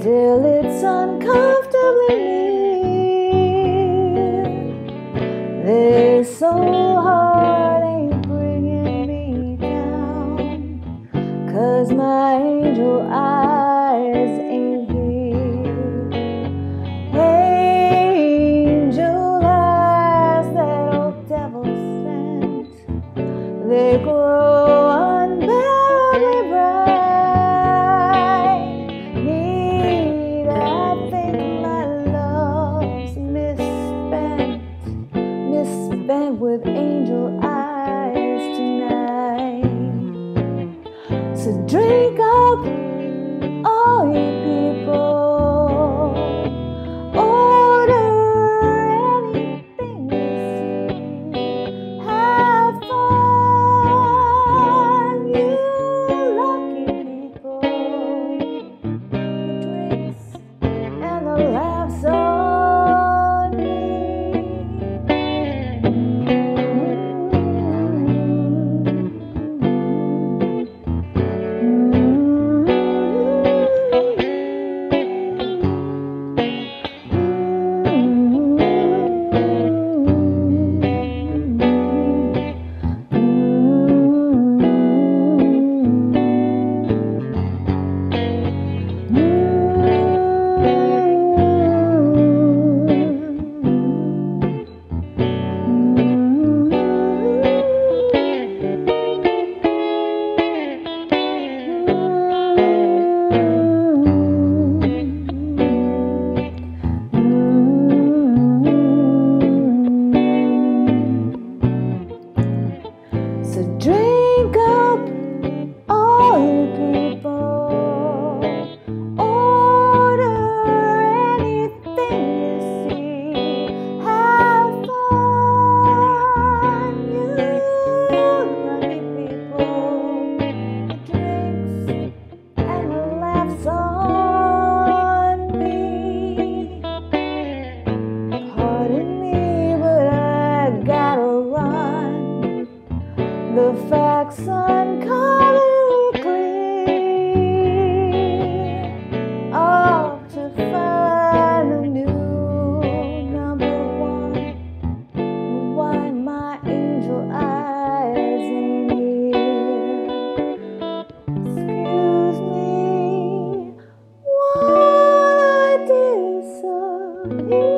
till it's uncomfortably near. This so hard ain't bringing me down, 'cause my angel eyes ain't here. Angel eyes that old devil sent, they grow unbearably bright. Need I think my love's misspent with angel eyes tonight. So drink up, all you people. Order anything you see. Have fun, you lucky people. The drinks and the laughs on me. So drink up, all you people. Order anything you see. Have fun, you lucky people. The drinks and the laughs on me. Pardon me, but I gotta run. The facts uncommonly clear. Off to find a new number one. Why my angel eyes ain't here. Excuse me while I disappear.